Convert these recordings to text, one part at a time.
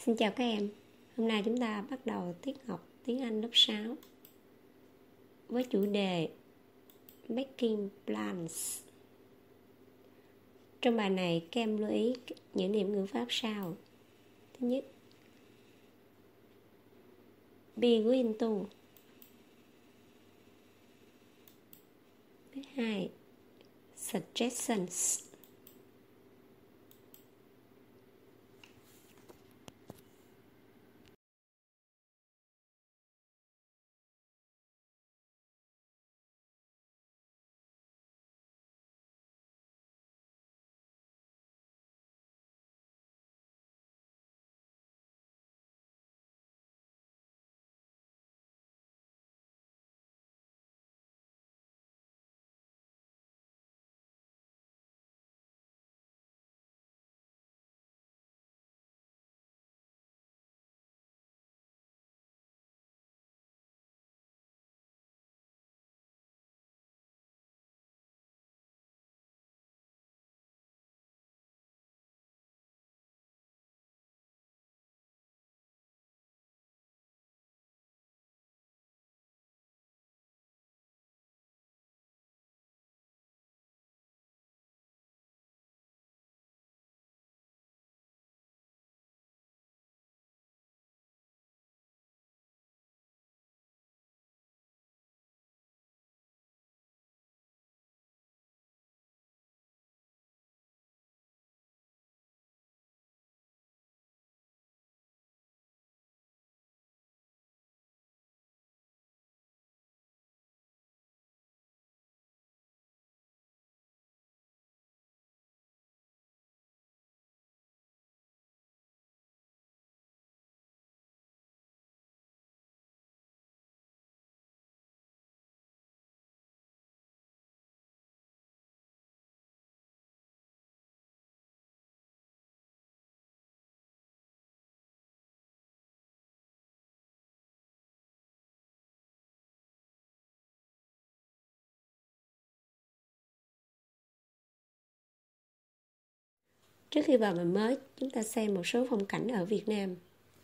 Xin chào các em. Hôm nay chúng ta bắt đầu tiết học tiếng Anh lớp 6 với chủ đề Making Plans. Trong bài này các em lưu ý những điểm ngữ pháp sau. Thứ nhất, begin to. Thứ hai, suggestions. Trước khi vào bài mới, chúng ta xem một số phong cảnh ở Việt Nam.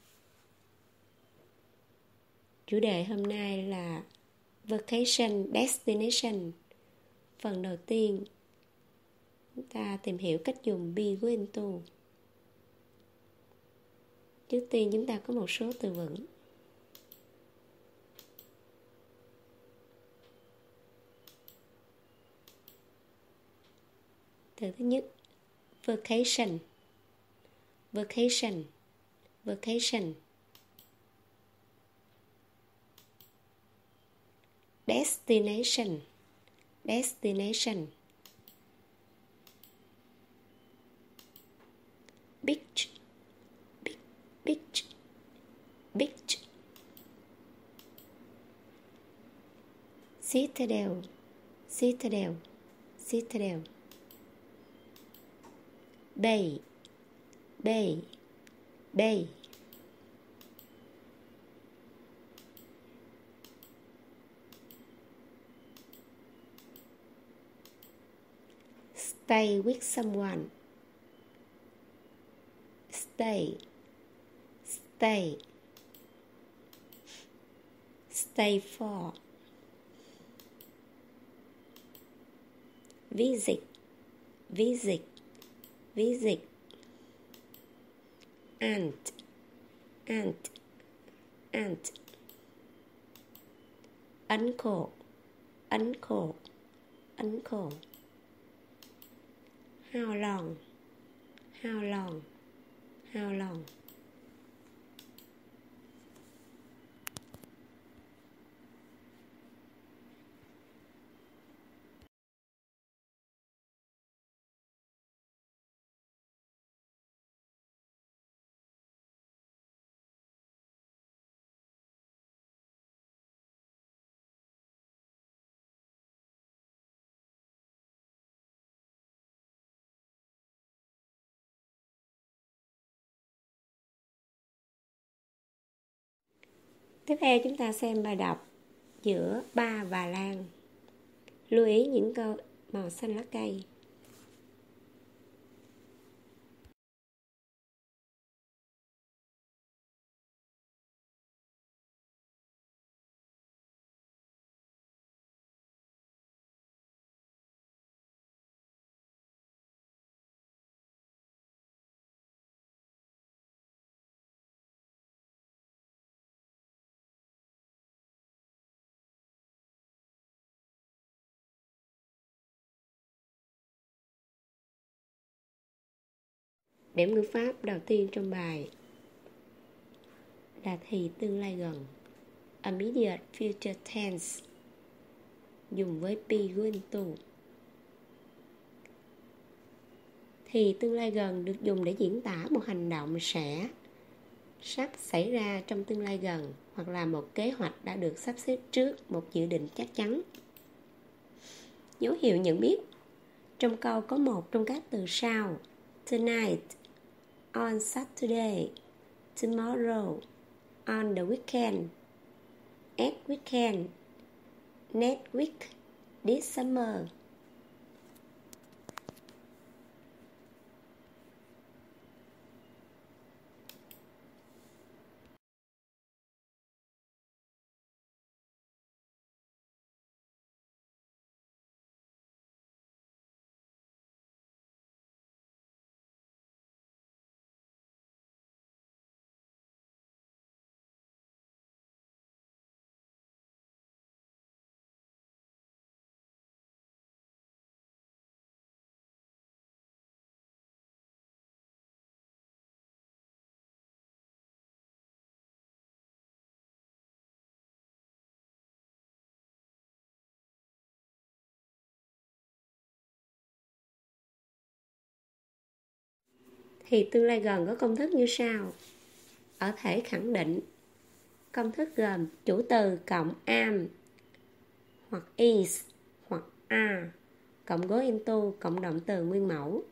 Chủ đề hôm nay là Vacation Destination. Phần đầu tiên, chúng ta tìm hiểu cách dùng begin to. Trước tiên chúng ta có một số từ vựng. Từ thứ nhất, vacation. Vacation. Vacation. Destination. Destination. Beach. Beach. Beach. Citadel. Citadel. Citadel. Bay. Bay. Bay. Stay with someone. Stay. Stay. Stay for. Visit. Visit. Visit. Aunt. Aunt. Aunt. Uncle. Uncle. Uncle. How long? How long? How long? Tiếp theo chúng ta xem bài đọc giữa Ba và Lan. Lưu ý những câu màu xanh lá cây. Điểm ngữ pháp đầu tiên trong bài là thì tương lai gần, immediate future tense, dùng với be going to. Thì tương lai gần được dùng để diễn tả một hành động sắp xảy ra trong tương lai gần, hoặc là một kế hoạch đã được sắp xếp trước một dự định chắc chắn. Dấu hiệu nhận biết: trong câu có một trong các từ sau: tonight, on Saturday, tomorrow, on the weekend, at weekend, next week, this summer. Thì tương lai gần có công thức như sau. Ở thể khẳng định, công thức gồm chủ từ cộng am hoặc is hoặc are cộng going to cộng động từ nguyên mẫu.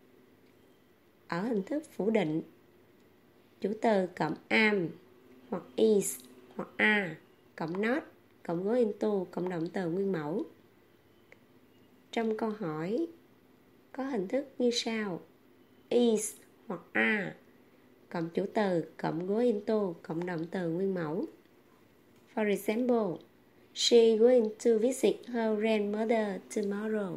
Ở hình thức phủ định, chủ từ cộng am hoặc is hoặc are cộng not cộng going to cộng động từ nguyên mẫu. Trong câu hỏi có hình thức như sau: is hoặc are cộng chủ từ cộng going to cộng động từ nguyên mẫu. For example, she going to visit her grandmother tomorrow.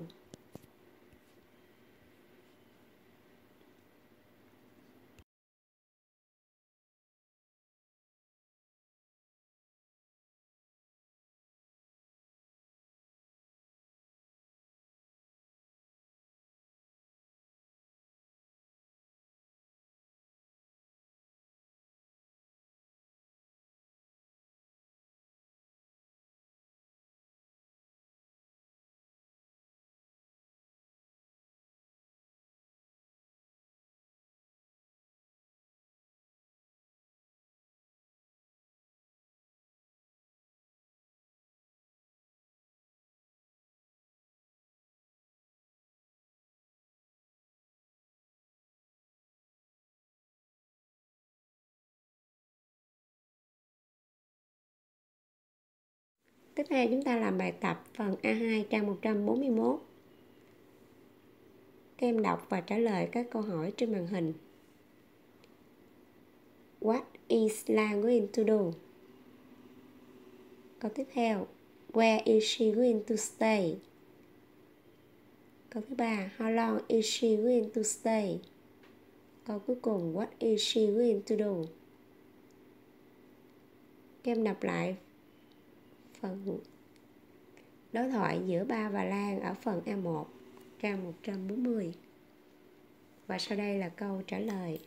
Tiếp theo chúng ta làm bài tập phần A2 trang 141. Các em đọc và trả lời các câu hỏi trên màn hình. What is La going to do? Câu tiếp theo, where is she going to stay? Câu thứ ba, how long is she going to stay? Câu cuối cùng, what is she going to do? Các em đọc lại phần đối thoại giữa Ba và Lan ở phần A1 trang 140. Và sau đây là câu trả lời.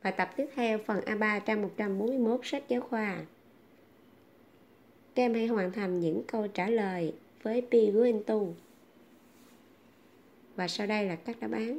Bài tập tiếp theo phần A3 trang 141 sách giáo khoa. Các em hãy hoàn thành những câu trả lời với be going to. Và sau đây là các đáp án.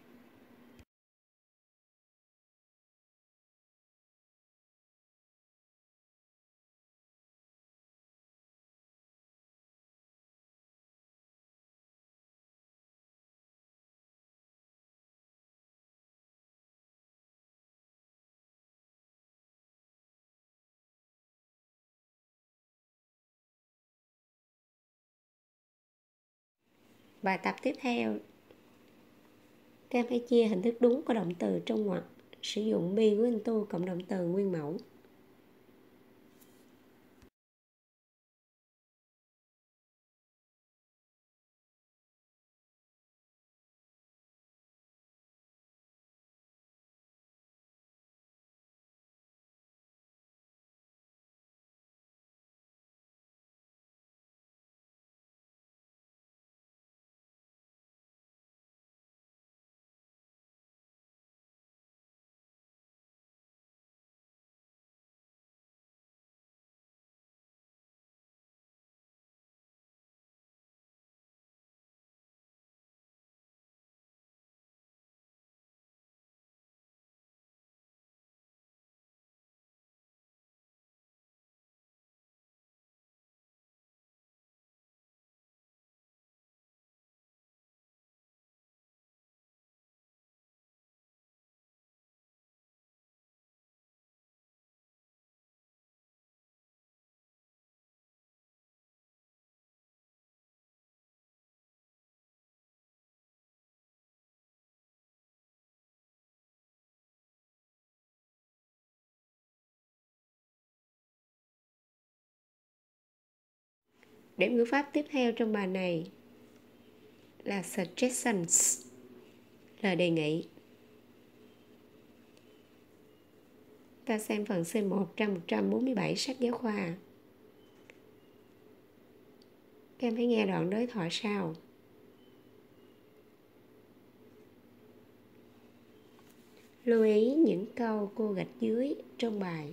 Bài tập tiếp theo, các em hãy chia hình thức đúng của động từ trong ngoặc, sử dụng be going to cộng động từ nguyên mẫu. Điểm ngữ pháp tiếp theo trong bài này là suggestions, lời đề nghị. Ta xem phần C1 trang 147 sách giáo khoa. Các em hãy nghe đoạn đối thoại sau. Lưu ý những câu cô gạch dưới trong bài.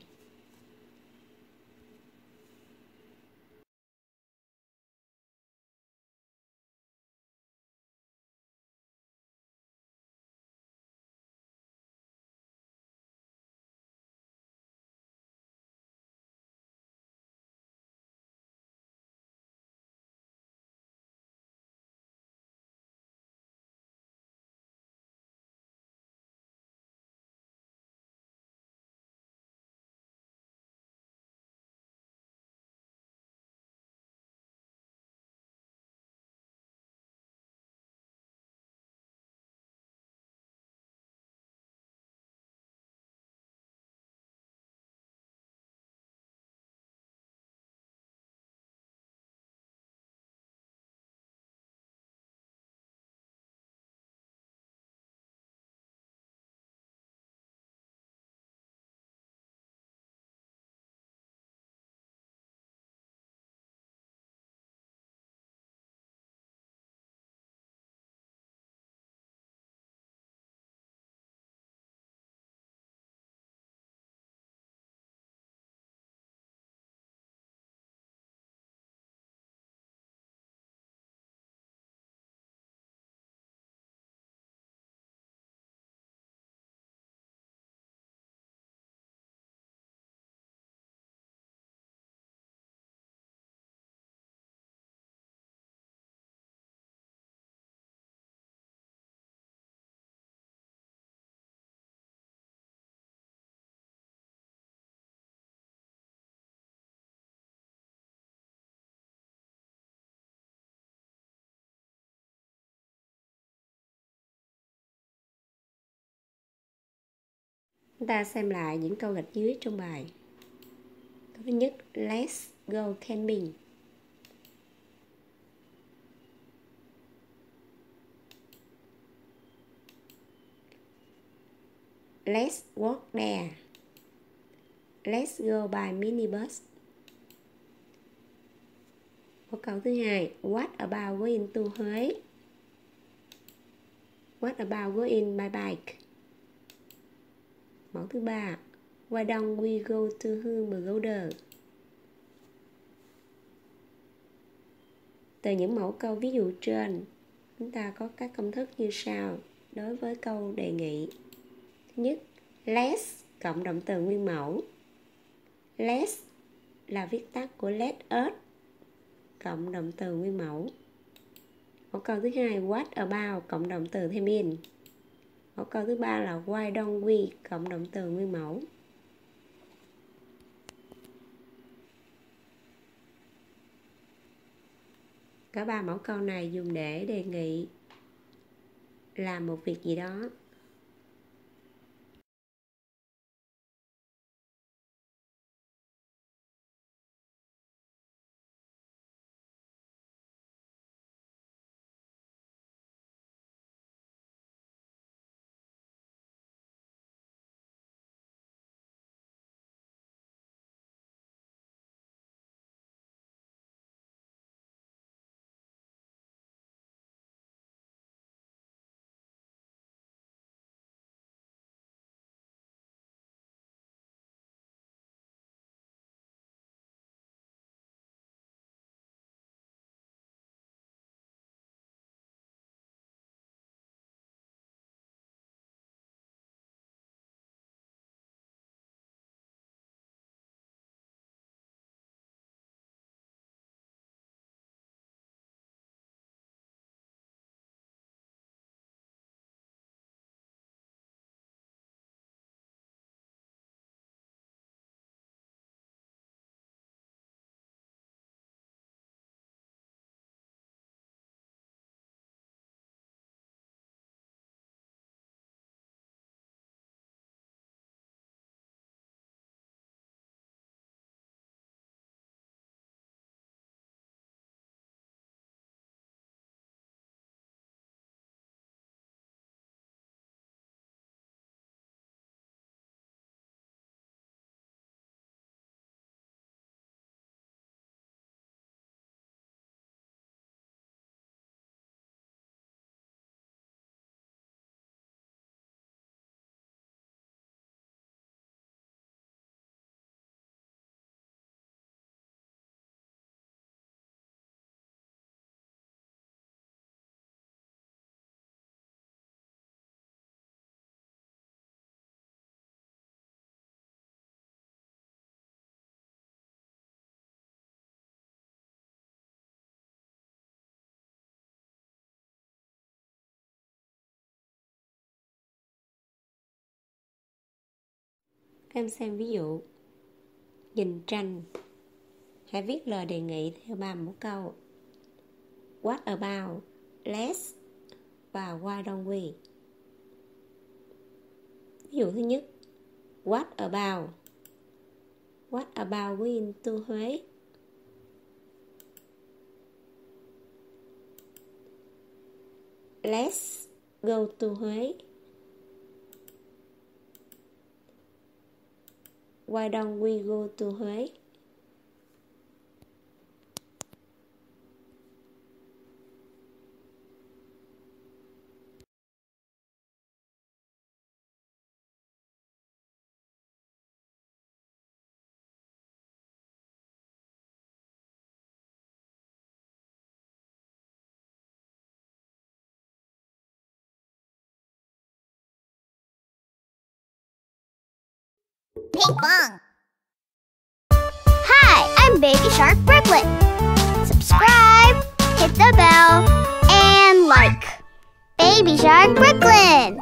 Chúng ta xem lại những câu gạch dưới trong bài. Câu thứ nhất, let's go camping. Let's walk there. Let's go by minibus. Và câu thứ hai, what about going to Huế? What about going by bike? Mẫu thứ ba, why don't we go to Hương Từ những mẫu câu ví dụ trên, chúng ta có các công thức như sau đối với câu đề nghị. Thứ nhất, let's cộng động từ nguyên mẫu. Let's là viết tắt của let us cộng động từ nguyên mẫu. Mẫu câu thứ hai, what about cộng động từ thêm in. Mẫu câu thứ ba là why don't we cộng động từ nguyên mẫu. Cả ba mẫu câu này dùng để đề nghị làm một việc gì đó. Em xem ví dụ. Nhìn tranh. Hãy viết lời đề nghị theo 3 mẫu câu. What about, let's và why don't we. Ví dụ thứ nhất, what about going to Huế. Let's go to Huế. Why don't we go to Huế? Ping pong. Hi, I'm Baby Shark Brooklyn. Subscribe, hit the bell, and like. Baby Shark Brooklyn.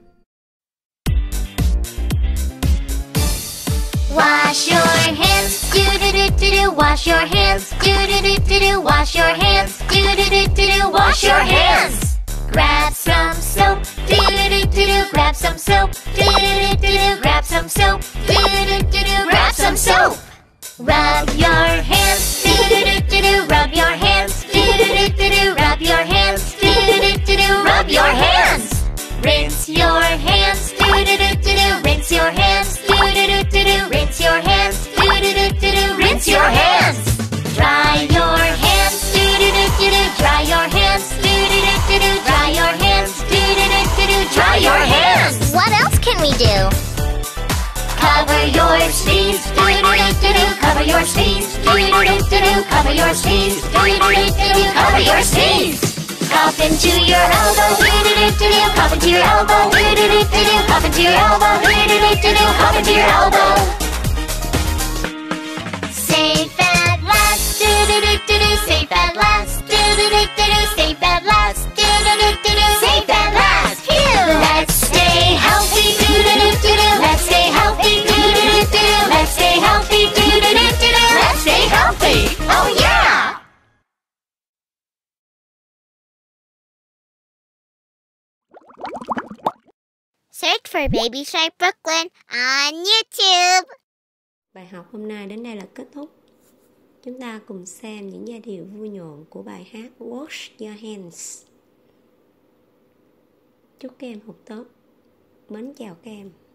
Wash your hands, do do do do do. Wash your hands, do do do do do. Wash your hands, do do do do do. Wash your hands. Grab some soap, do do do do do. Grab some soap, do do do do do. Grab some soap, do do do do. Grab some soap. Rub your hands, do do do do do. Rub your hands, do do do do do. Rub your hands, do do do do do. Rub your hands. Rinse your hands, do do do do do. Rinse your hands, do do do do do. Rinse your hands, do do do do do. Rinse your hands. Dry your hands, do do do do do. Dry your hands, do do do do do. Dry your hands, do do do do do. Dry your hands. What else can we do? Cover your sneeze, do-do-do-do-do. Cover your sneeze, do-do-do-do-do. Cover your sneeze, do-do-do-do-do. Cover your sneeze. Cough into your elbow, do-do-do-do-do. Cough into your elbow, do-do-do-do-do. Cough into your elbow, do-do-do-do-do. Cough into your elbow. Safe at last, do-do-do-do-do. Safe at last, do-do-do-do-do. Safe at last, do-do-do-do-do. Safe at last, phew! Let's stay healthy, do-do-do-do-do. Let's stay healthy, do-do-do-do-do. Let's stay healthy, do-do-do-do-do. Let's stay healthy, oh yeah! Search for Baby Shark Brooklyn on YouTube. Bài học hôm nay đến đây là kết thúc. Chúng ta cùng xem những giai điệu vui nhộn của bài hát Wash Your Hands. Chúc các em học tốt. Mến chào các em.